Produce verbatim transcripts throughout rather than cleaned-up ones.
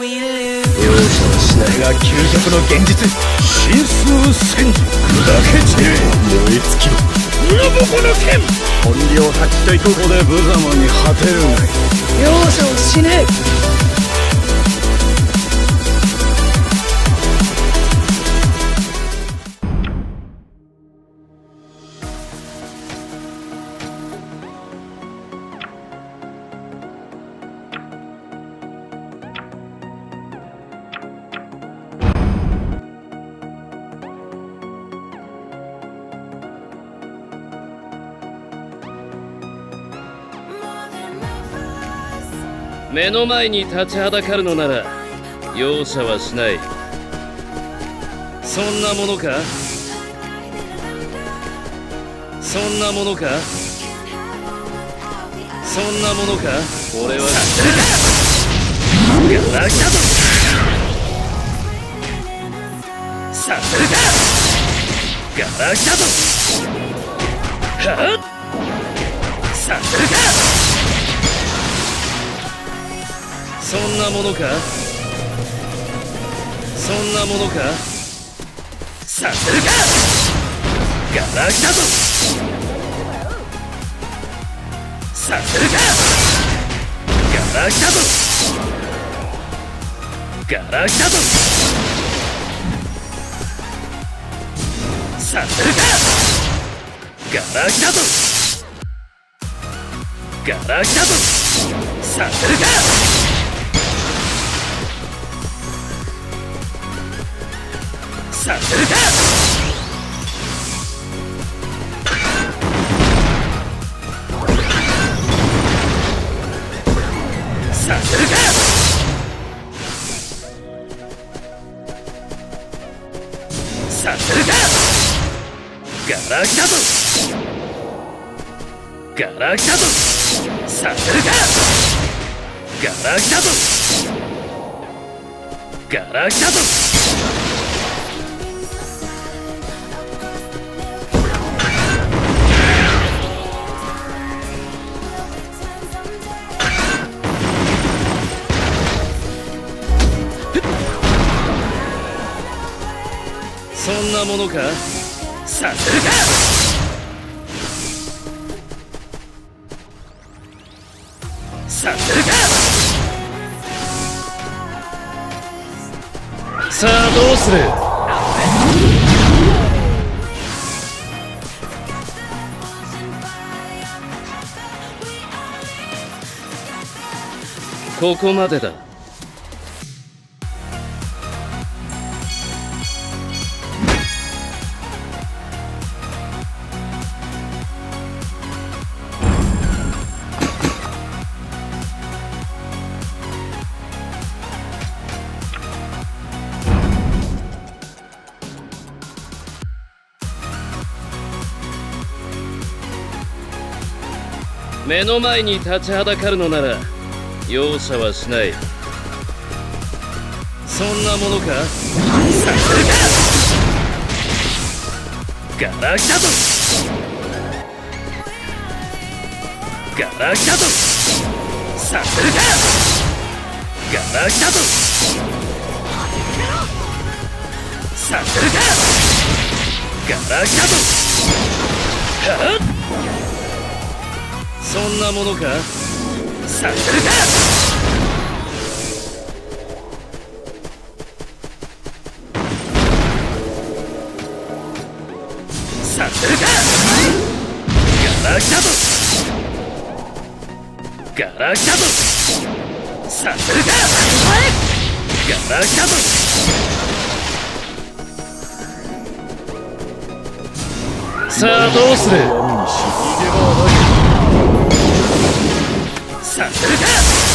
容赦はしないが究極の現実。神数戦時砕け散れ燃え尽きろ裏ボコの剣。本領発揮といここで無様に果てるがいい。容赦はしねえ。 目の前に立ちはだかるのなら容赦はしない。そんなものかそんなものかそんなものか。俺はガラクタぞ。させるかガラクタぞ。はっさせるか。そんなものかそんなものか。させるかガラクタぞ。させるかガラクタぞ。ガラクタぞ。させるかガラクタぞ。ガラクタぞ。させるかさせるかさせるかさせるかガラクタぞ。ガラクタぞ。させるかガラクタぞ。ガラクタぞ。そんなものかさせるかさせるか。さあどうする。ここまでだ。目の前に立ちはだかるのなら容赦はしない。そんなものかさせるかガラクタぞ。ガラクタぞ。させるかガラクタぞ。させるかガラクタぞ。はっそんなものかさせるかさせるかガラクタぞ。ガラクタぞ。させるかガラクタぞ。さあどうする。させるか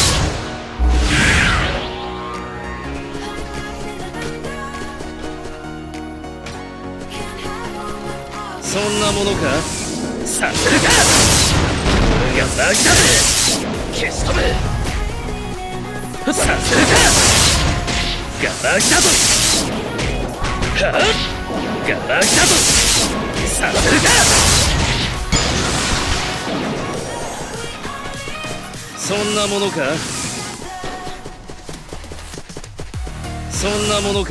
そんなものかさせるかガラクタぞ。消し止めさせるかガラクタぞ。はっガラクタぞ。させるかそんなものかそんなものか。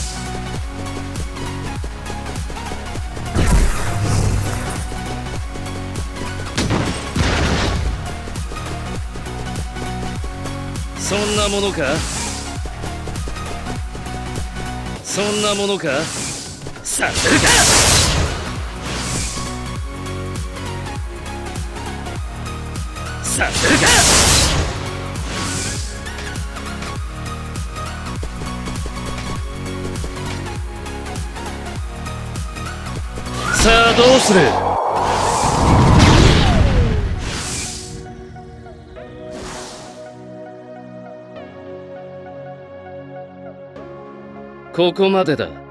そんなものか。そんなものか。させるか。させるか。さあどうする。ここまでだ。